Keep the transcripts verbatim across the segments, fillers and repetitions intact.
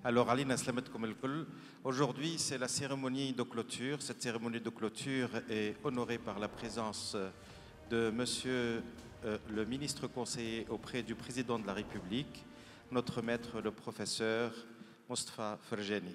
Alors, Ali Naslametkoum el-Kul, aujourd'hui, c'est la cérémonie de clôture. Cette cérémonie de clôture est honorée par la présence de Monsieur euh, le ministre conseiller auprès du président de la République, notre maître, le professeur Mostafa Ferjani.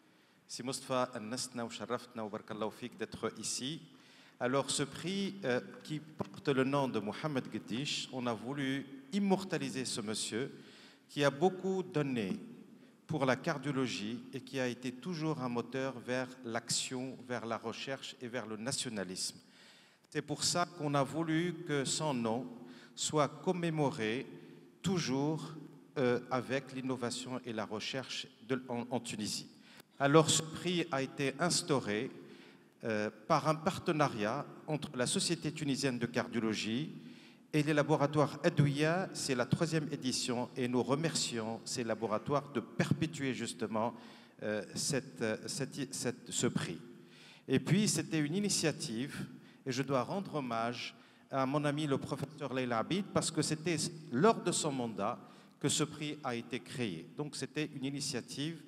Si Mostafa Annasna ou Sharraftna ou Barakallahu Fik d'être ici. Alors, ce prix euh, qui porte le nom de Mohamed Gedish, on a voulu immortaliser ce monsieur qui a beaucoup donné pour la cardiologie et qui a été toujours un moteur vers l'action, vers la recherche et vers le nationalisme. C'est pour ça qu'on a voulu que son nom soit commémoré toujours euh, avec l'innovation et la recherche de, en, en Tunisie. Alors ce prix a été instauré euh, par un partenariat entre la Société tunisienne de cardiologie et les laboratoires Adouya. C'est la troisième édition et nous remercions ces laboratoires de perpétuer justement euh, cette, cette, cette, ce prix. Et puis c'était une initiative et je dois rendre hommage à mon ami le professeur Leila Abid parce que c'était lors de son mandat que ce prix a été créé. Donc c'était une initiative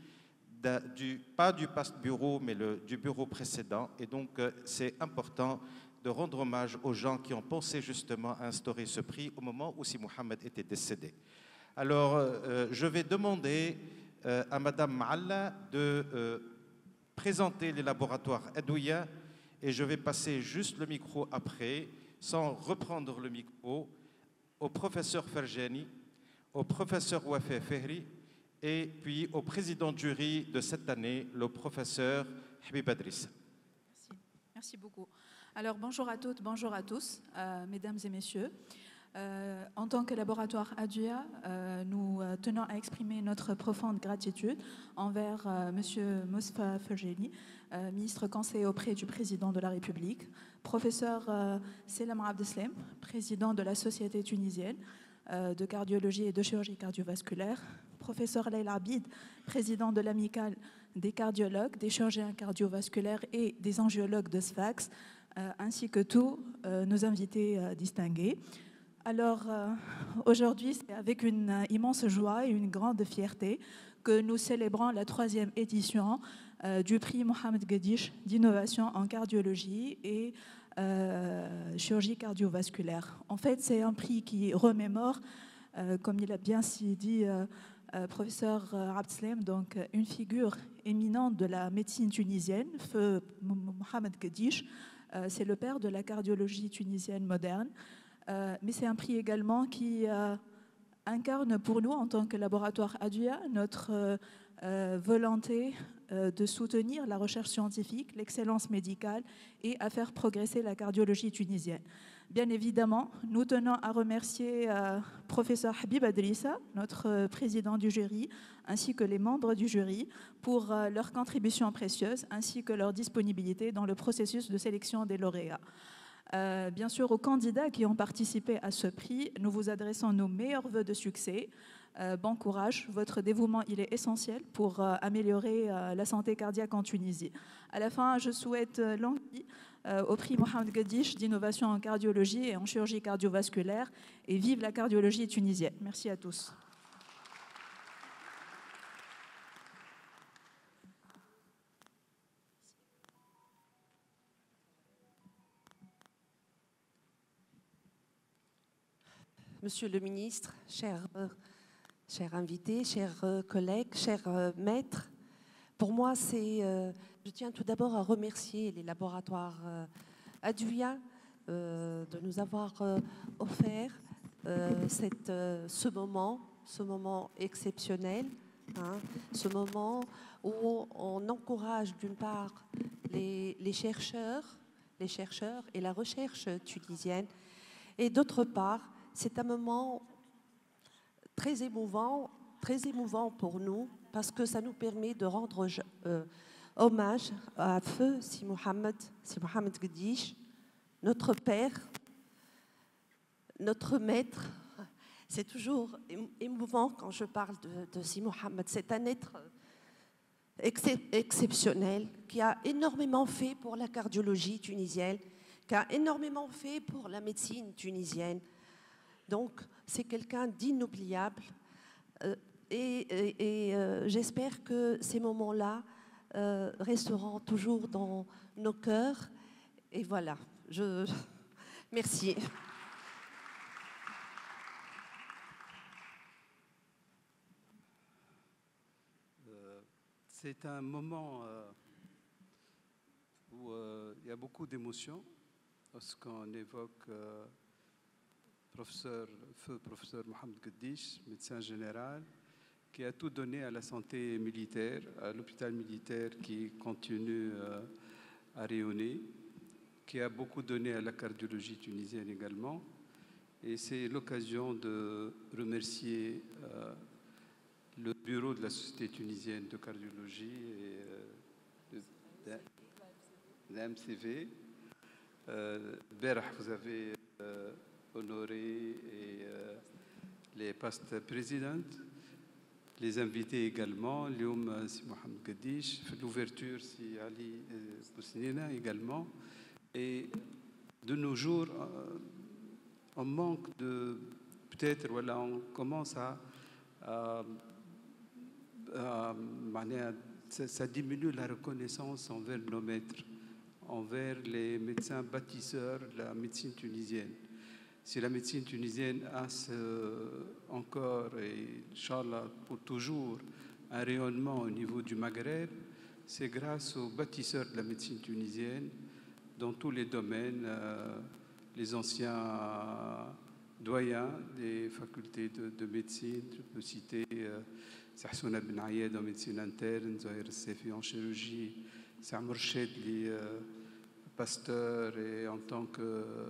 du, pas du past bureau mais le, du bureau précédent et donc euh, c'est important de rendre hommage aux gens qui ont pensé justement à instaurer ce prix au moment où Si Mohamed était décédé. Alors, euh, je vais demander euh, à Madame Maalla de euh, présenter les laboratoires Adouya et je vais passer juste le micro après, sans reprendre le micro, au professeur Ferjani, au professeur Wafé Fehri et puis au président du jury de cette année, le professeur Habib Adrissa. Merci. Merci beaucoup. Alors bonjour à toutes, bonjour à tous, euh, mesdames et messieurs. Euh, en tant que laboratoire Adouya, euh, nous euh, tenons à exprimer notre profonde gratitude envers euh, Monsieur Mostafa Ferjani, euh, ministre conseiller auprès du président de la République, professeur euh, Selam Abdeslam, président de la Société tunisienne euh, de cardiologie et de chirurgie cardiovasculaire, professeur Leila Abid, président de l'amicale des cardiologues, des chirurgiens cardiovasculaires et des angiologues de Sfax, Euh, ainsi que tous euh, nos invités euh, distingués. Alors, euh, aujourd'hui, c'est avec une euh, immense joie et une grande fierté que nous célébrons la troisième édition euh, du prix Mohamed Gedish d'innovation en cardiologie et euh, chirurgie cardiovasculaire. En fait, c'est un prix qui remémore, euh, comme il a bien si dit euh, euh, professeur euh, Abdeslam, donc une figure éminente de la médecine tunisienne, feu Mohamed Gedish. Euh, c'est le père de la cardiologie tunisienne moderne, euh, mais c'est un prix également qui euh, incarne pour nous, en tant que laboratoire Adouya, notre euh, euh, volonté euh, de soutenir la recherche scientifique, l'excellence médicale et à faire progresser la cardiologie tunisienne. Bien évidemment, nous tenons à remercier euh, professeur Habib Adrissa, notre euh, président du jury, ainsi que les membres du jury pour euh, leur contribution précieuse, ainsi que leur disponibilité dans le processus de sélection des lauréats. Euh, bien sûr, aux candidats qui ont participé à ce prix, nous vous adressons nos meilleurs vœux de succès. Euh, bon courage, votre dévouement il est essentiel pour euh, améliorer euh, la santé cardiaque en Tunisie. À la fin, je souhaite euh, longue vie euh, au prix Mohamed Gedish d'innovation en cardiologie et en chirurgie cardiovasculaire et vive la cardiologie tunisienne. Merci à tous. Monsieur le ministre, chers, euh, chers invités, chers euh, collègues, chers euh, maîtres, pour moi, c'est, euh, je tiens tout d'abord à remercier les laboratoires euh, Adouya euh, de nous avoir euh, offert euh, cette, euh, ce moment, ce moment exceptionnel, hein, ce moment où on encourage d'une part les, les chercheurs, les chercheurs et la recherche tunisienne, et d'autre part, c'est un moment très émouvant, très émouvant pour nous parce que ça nous permet de rendre euh, hommage à feu Si Mohamed, Si Mohamed Gedish, notre père, notre maître. C'est toujours émouvant quand je parle de, de Si Mohamed. C'est un être excep exceptionnel qui a énormément fait pour la cardiologie tunisienne, qui a énormément fait pour la médecine tunisienne. Donc, c'est quelqu'un d'inoubliable. Euh, et, et, et euh, j'espère que ces moments-là euh, resteront toujours dans nos cœurs. Et voilà, je... merci. C'est un moment euh, où euh, il y a beaucoup d'émotions lorsqu'on évoque euh, professeur, feu professeur Mohamed Gediche, médecin général, qui a tout donné à la santé militaire, à l'hôpital militaire qui continue euh, à rayonner, qui a beaucoup donné à la cardiologie tunisienne également. Et c'est l'occasion de remercier euh, le bureau de la Société tunisienne de cardiologie et euh, de la M C V. Euh, Berah, vous avez euh, honoré et, euh, les past presidents, les invités également, Lioum si Mohamed Gediche, l'ouverture si Ali Boussinina également. Et de nos jours, euh, on manque de, peut-être, voilà, on commence à, à Euh, ça, ça diminue la reconnaissance envers nos maîtres, envers les médecins bâtisseurs de la médecine tunisienne. Si la médecine tunisienne a ce, encore, et Inch'Allah, pour toujours, un rayonnement au niveau du Maghreb, c'est grâce aux bâtisseurs de la médecine tunisienne dans tous les domaines, euh, les anciens doyens des facultés de, de médecine, je peux citer euh, Sahsouna Ben Ayed en médecine interne, Zahir Sefi en chirurgie, Samr Chedli, euh, pasteur et en tant que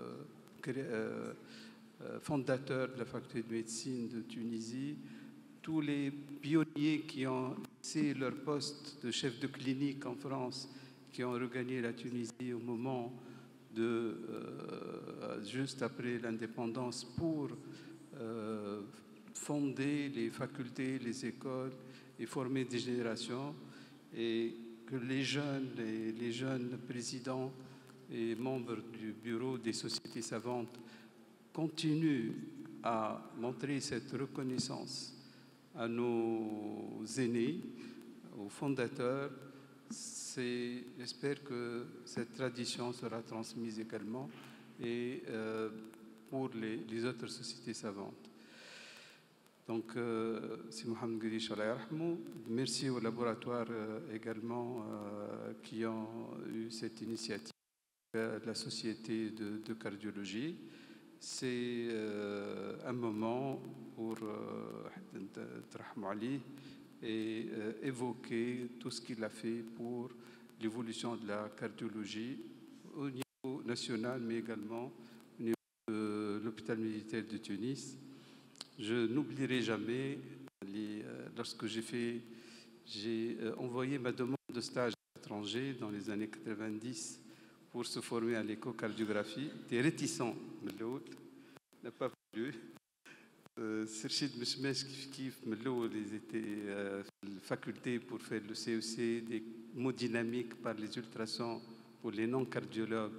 euh, euh, fondateur de la faculté de médecine de Tunisie, tous les pionniers qui ont laissé leur poste de chef de clinique en France, qui ont regagné la Tunisie au moment de, euh, juste après l'indépendance pour euh, fonder les facultés, les écoles et former des générations, et que les jeunes, les, les jeunes présidents et membres du bureau des sociétés savantes continuent à montrer cette reconnaissance à nos aînés, aux fondateurs. J'espère que cette tradition sera transmise également et euh, pour les, les autres sociétés savantes. Donc, euh, c'est Mohamed Gediche, merci aux laboratoires euh, également euh, qui ont eu cette initiative de la Société de, de cardiologie. C'est euh, un moment pour euh, et euh, évoquer tout ce qu'il a fait pour l'évolution de la cardiologie au niveau national, mais également au niveau de l'hôpital militaire de Tunis. Je n'oublierai jamais, les, euh, lorsque j'ai fait, j'ai euh, envoyé ma demande de stage à l'étranger dans les années quatre-vingt-dix pour se former à l'échocardiographie. J'étais réticent, mais l'autre n'a pas voulu. Serchid Meshmesh kif kif Mello, ils étaient euh, faculté pour faire le C E C, des mots dynamiques par les ultrasons pour les non-cardiologues.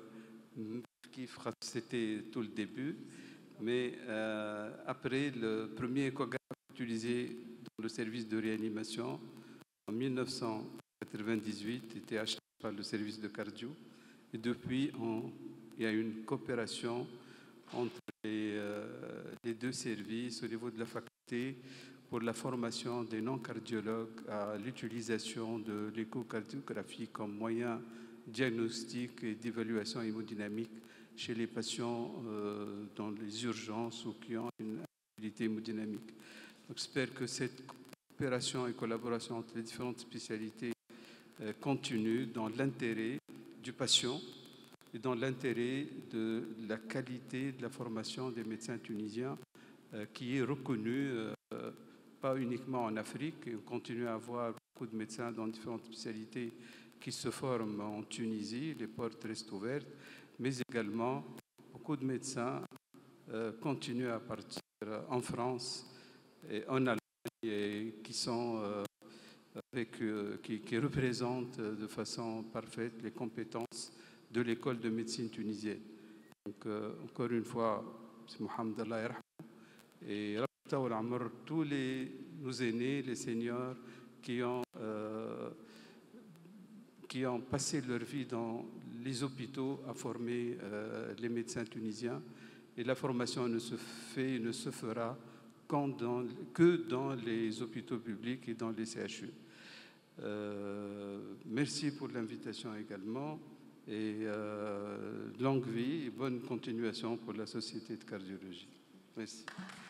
C'était tout le début. Mais euh, après, le premier échographe utilisé dans le service de réanimation, en mille neuf cent quatre-vingt-dix-huit, était acheté par le service de cardio. Et depuis, on, il y a une coopération entre les, euh, les deux services au niveau de la faculté pour la formation des non-cardiologues à l'utilisation de l'échocardiographie comme moyen diagnostique et d'évaluation hémodynamique chez les patients euh, dans les urgences ou qui ont une instabilité hémodynamique. Donc, j'espère que cette coopération et collaboration entre les différentes spécialités euh, continue dans l'intérêt du patient et dans l'intérêt de la qualité de la formation des médecins tunisiens euh, qui est reconnue euh, pas uniquement en Afrique. Et on continue à avoir beaucoup de médecins dans différentes spécialités qui se forment en Tunisie, les portes restent ouvertes, mais également beaucoup de médecins euh, continuent à partir en France et en Allemagne et qui sont euh, avec, euh, qui, qui représentent de façon parfaite les compétences de l'école de médecine tunisienne. Donc, euh, encore une fois, c'est Mohamed Allah Yarham et tous les nos aînés, les seniors qui ont, euh, qui ont passé leur vie dans les hôpitaux à former euh, les médecins tunisiens. Et la formation ne se fait et ne se fera qu'en dans, que dans les hôpitaux publics et dans les C H U. Euh, merci pour l'invitation également. Et euh, longue vie et bonne continuation pour la Société de cardiologie. Merci.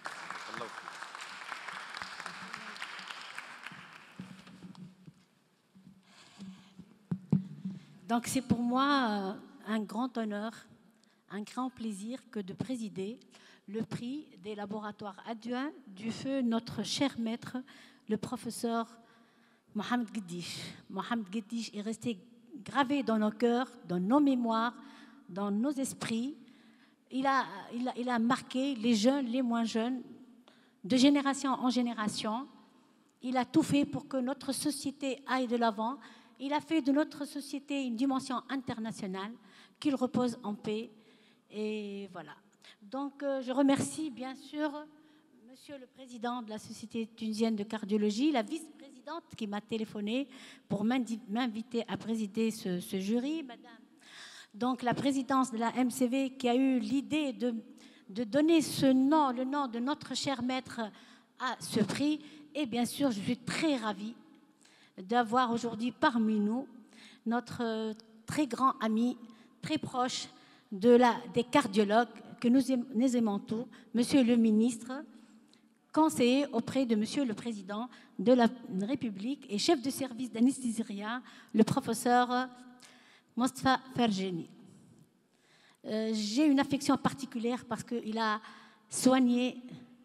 Donc c'est pour moi un grand honneur, un grand plaisir que de présider le prix des laboratoires Aduan du feu notre cher maître, le professeur Mohamed Gueddish. Mohamed Gueddish est resté gravé dans nos cœurs, dans nos mémoires, dans nos esprits. Il a, il a, il a marqué les jeunes, les moins jeunes, de génération en génération. Il a tout fait pour que notre société aille de l'avant. Il a fait de notre société une dimension internationale, qu'il repose en paix. Et voilà. Donc, euh, je remercie bien sûr Monsieur le Président de la Société tunisienne de cardiologie, la vice-présidente qui m'a téléphoné pour m'inviter à présider ce, ce jury, Madame. Donc, la présidence de la M C V qui a eu l'idée de, de donner ce nom, le nom de notre cher maître à ce prix. Et bien sûr, je suis très ravie d'avoir aujourd'hui parmi nous notre très grand ami, très proche de la, des cardiologues que nous, aim, nous aimons tous, Monsieur le ministre, conseiller auprès de Monsieur le Président de la République et chef de service d'anesthésie, le professeur Mostafa Ferjeni. Euh, j'ai une affection particulière parce qu'il a soigné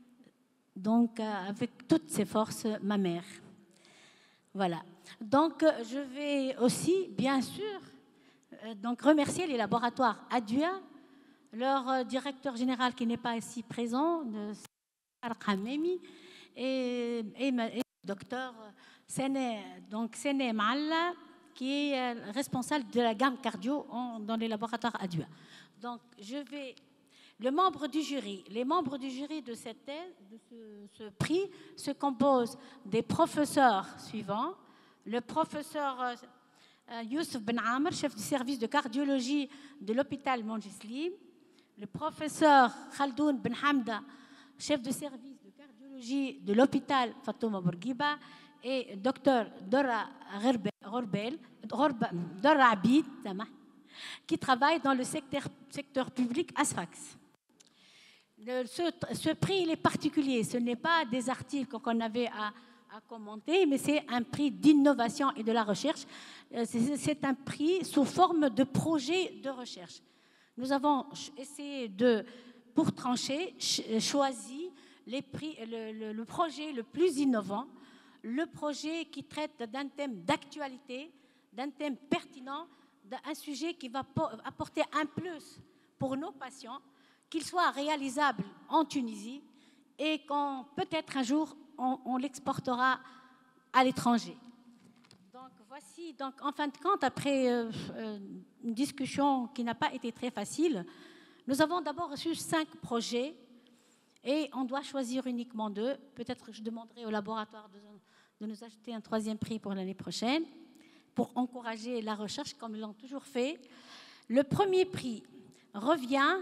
donc, euh, avec toutes ses forces ma mère. Voilà. Donc, je vais aussi, bien sûr, euh, donc remercier les laboratoires Aduan, leur euh, directeur général qui n'est pas ici présent, de Khamemi, et, et, et le docteur Sene, donc Sene Maalla, qui est euh, responsable de la gamme cardio en, dans les laboratoires Aduan. Donc, je vais... Le membre du jury, les membres du jury de, cette thèse, de ce, ce prix se composent des professeurs suivants. Le professeur euh, Youssef Ben Amr, chef du service de cardiologie de l'hôpital Montgislim. Le professeur Khaldoun Ben Hamda, chef de service de cardiologie de l'hôpital Fatouma Bourguiba. Et docteur Dora Rorbel, Dora Abid, qui travaille dans le secteur, secteur public Asfax. Le, ce, ce prix, il est particulier. Ce n'est pas des articles qu'on avait à, à commenter, mais c'est un prix d'innovation et de la recherche. C'est un prix sous forme de projet de recherche. Nous avons essayé de, pour trancher, choisi les prix, le, le, le projet le plus innovant, le projet qui traite d'un thème d'actualité, d'un thème pertinent, d'un sujet qui va apporter un plus pour nos patients, qu'il soit réalisable en Tunisie et qu'on peut-être un jour on, on l'exportera à l'étranger. Donc voici, donc en fin de compte, après euh, euh, une discussion qui n'a pas été très facile, nous avons d'abord reçu cinq projets et on doit choisir uniquement deux. Peut-être que je demanderai au laboratoire de, de nous ajouter un troisième prix pour l'année prochaine pour encourager la recherche comme ils l'ont toujours fait. Le premier prix revient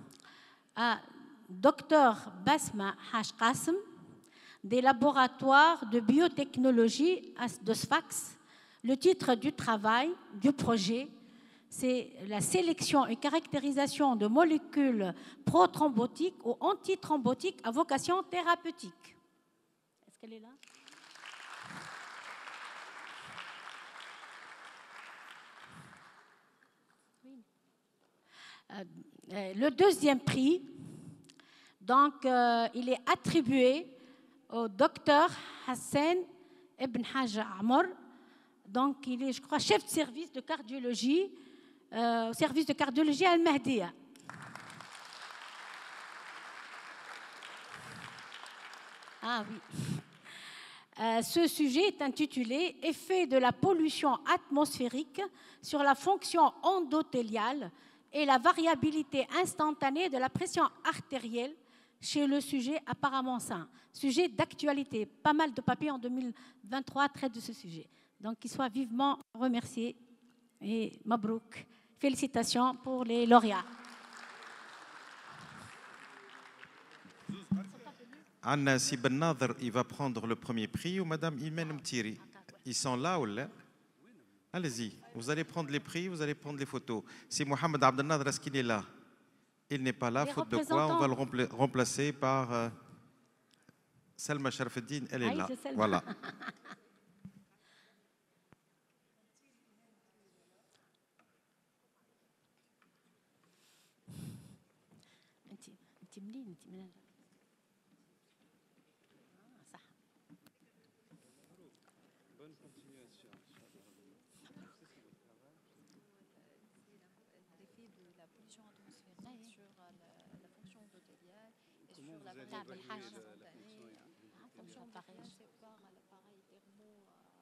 à Docteur Basma Hashqasem des laboratoires de biotechnologie de Sfax. Le titre du travail, du projet, c'est la sélection et caractérisation de molécules prothrombotiques ou antithrombotiques à vocation thérapeutique. Est-ce qu'elle est là? Oui. Euh, Le deuxième prix, donc, euh, il est attribué au docteur Hassan Ibn Haj Amor. Donc, il est, je crois, chef de service de cardiologie, euh, au service de cardiologie à Al-Mahdiya. Ah oui. Euh, ce sujet est intitulé « Effet de la pollution atmosphérique sur la fonction endothéliale et la variabilité instantanée de la pression artérielle chez le sujet apparemment sain, sujet d'actualité. Pas mal de papiers en deux mille vingt-trois traitent de ce sujet. Donc, qu'ils soient vivement remerciés. Et mabrouk, félicitations pour les lauréats. Anna Sibennader, il va prendre le premier prix, ou Madame Imen Mtiri. Ils sont là ou là? Allez-y, vous allez prendre les prix, vous allez prendre les photos. Si Mohamed Abdelnader, est-ce qu'il est là? Il n'est pas là, Les faute de quoi on va le rempla- remplacer par euh, Selma Sharfeddine, elle est Ah, là. c'est Selma. Voilà. انت انت منين انت منين آه، صح. Bonne continuation. L'effet de la pollution atmosphérique sur la, la fonction endothéliale et sur Comment la vous allez variabilité évaluer la- la spontanée. fonction La fonction endothéliale, c'est par l'appareil thermo.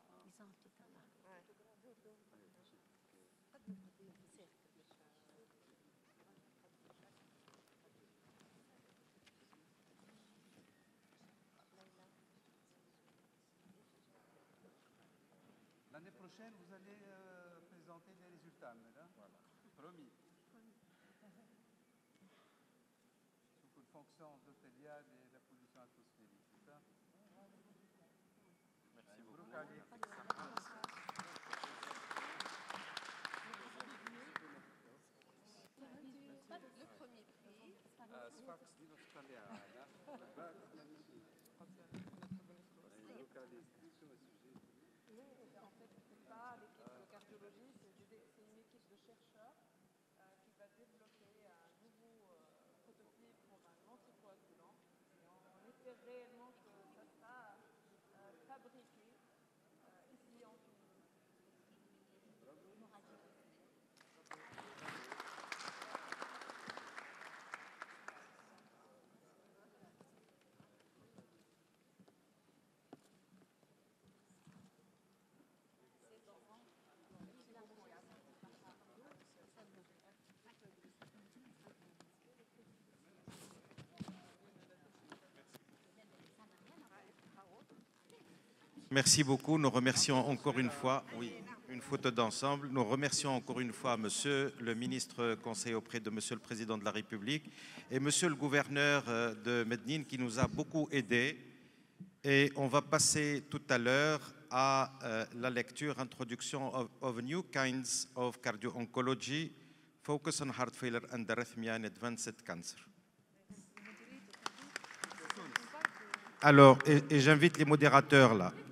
L'année prochaine, vous allez euh, présenter les résultats, madame. Voilà. Promis. Sur la fonction endothéliale et la pollution atmosphérique, c'est ça? Merci beaucoup. Le premier prix. آه، صفاقس ديما في الطليعة هذا. En fait, c'est pas l'équipe de cardiologie, c'est du- c'est une équipe de chercheurs euh, qui va développer un nouveau euh, prototype pour un anticoagulant. Et on, on espère réellement que ça sera euh, fabriqué euh, ici en Tunisie. Merci beaucoup. Nous remercions encore une fois, oui, une photo d'ensemble. Nous remercions encore une fois Monsieur le ministre conseiller auprès de Monsieur le Président de la République et Monsieur le gouverneur euh, de Medellín qui nous a beaucoup aidés. Et on va passer tout à l'heure à euh, la lecture Introduction of, of New Kinds of Cardio-Oncology, Focus on Heart Failure and Arrhythmia and Advanced Cancer. Alors, et, et j'invite les modérateurs là.